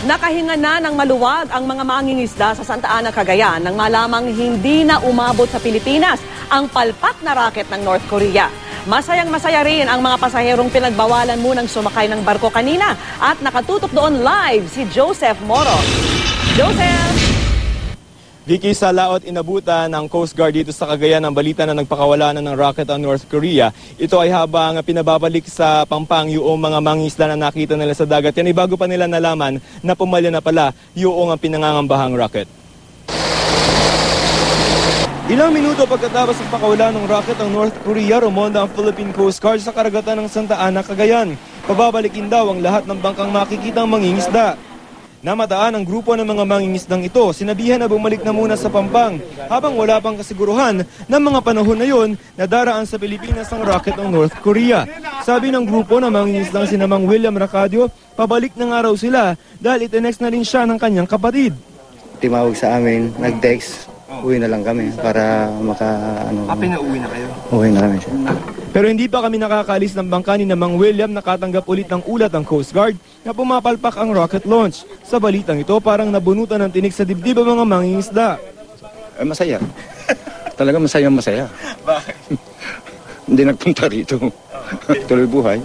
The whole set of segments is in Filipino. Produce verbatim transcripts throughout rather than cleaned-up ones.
Nakahinga na ng maluwag ang mga mangingisda sa Santa Ana, Cagayan nang malamang hindi na umabot sa Pilipinas ang palpak na racket ng North Korea. Masayang masaya rin ang mga pasaherong pinagbawalan munang sumakay ng barko kanina at nakatutok doon live si Joseph Moro. Joseph! Vicky, sa laot inabutan ng Coast Guard dito sa Cagayan ang balita na nagpakawala na ng rocket ang North Korea. Ito ay habang pinababalik sa Pampang yung mga mangingisda na nakita nila sa dagat. Yan ay bago pa nila nalaman na pumalya na pala yung ang pinangangambahang rocket. Ilang minuto pagkatapos ng pakawala ng rocket ang North Korea, rumonda ang Philippine Coast Guard sa karagatan ng Santa Ana, Cagayan. Pababalikin daw ang lahat ng bangkang makikitang mangingisda. Namataan ang grupo ng mga mangingisdang ito, sinabihan na bumalik na muna sa Pampang habang wala pang kasiguruhan ng mga panahon na yon na daraan sa Pilipinas ang rocket ng North Korea. Sabi ng grupo na mangingisdang sinamang William Racadio, pabalik na nga raw sila dahil itinext na rin siya ng kanyang kapatid. Timawag sa amin, nag-text, uwi na lang kami para maka... Ano, Ah, pinauwi na kayo? Uwi na kami. Pero hindi pa kami nakakalis ng bangka ni Mang William, nakatanggap ulit ng ulat ang Coast Guard na pumapalpak ang rocket launch. Sa balitang ito, parang nabunutan ng tinik sa dibdib ang mga mangingisda. Eh, masaya. Talaga masaya masaya. Bakit? Hindi nagpunta rito. Tuloy buhay.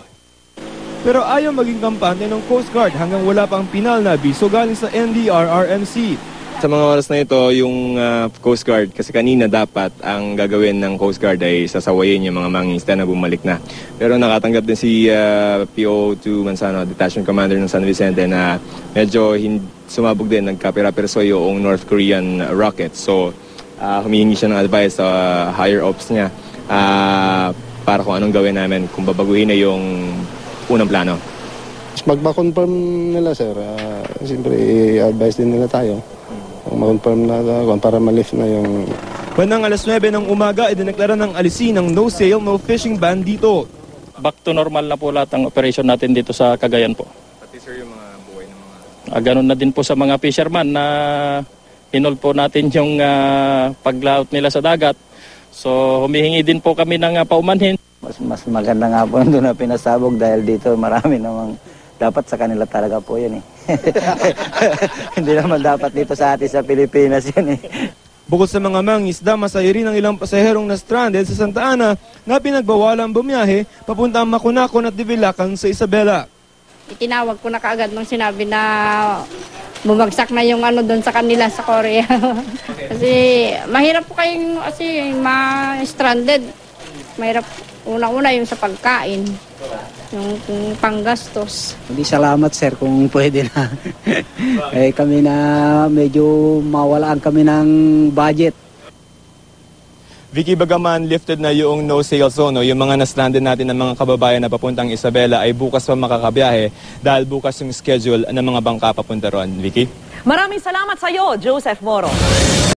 Pero ayaw maging kampante ng Coast Guard hanggang wala pang pinal na abiso galing sa N D R R M C. Sa mga oras na ito, yung uh, Coast Guard, kasi kanina dapat ang gagawin ng Coast Guard ay sasawayin yung mga mangingisda na bumalik na. Pero nakatanggap din si uh, P O two Manzano, Detachment Commander ng San Vicente, na medyo sumabog din, nagkapira-perso yung North Korean rocket. So, uh, humihingi siya ng advice sa uh, higher ups niya uh, para kung anong gawin namin, kung babaguhin na yung unang plano. Magpa-confirm nila, sir. Uh, Siyempre, advice din nila tayo. Mag-confirm na para ma-lift na yung... Bandang alas nuwebe ng umaga, idineklara ng alisin ng no sail, no fishing ban dito. Back to normal na po lahat ang operation natin dito sa Cagayan po. Pati sir, yung mga buhay ng mga... Ah, ganun na din po sa mga fisherman na hinol po natin yung uh, paglaot nila sa dagat. So humihingi din po kami ng uh, paumanhin. Mas, mas maganda nga po doon na pinasabog dahil dito marami namang dapat sa kanila talaga po yun eh. Hindi naman dapat dito sa atin sa Pilipinas yun eh. Bukod sa mga mangisda, masaya rin ang ilang pasaherong na stranded sa Santa Ana na pinagbawalang bumiyahe papuntang Makunakon at Divilacan sa Isabela. Itinawag ko na kaagad nung sinabi na bumagsak na yung ano doon sa kanila sa Korea. Kasi mahirap po kayong kasi ma-stranded. Mahirap una-una yung sa pagkain. Yung, yung panggastos. Hindi salamat sir kung pwede na. eh kami na medyo mawalaan kami ng budget. Vicky, bagaman lifted na yung no sail zone, no, yung mga na-stranded natin ng mga kababayan na papuntang Isabela ay bukas pa makakabiyahe dahil bukas yung schedule ng mga bangka papunta ron. Vicky? Maraming salamat sa iyo, Joseph Moro.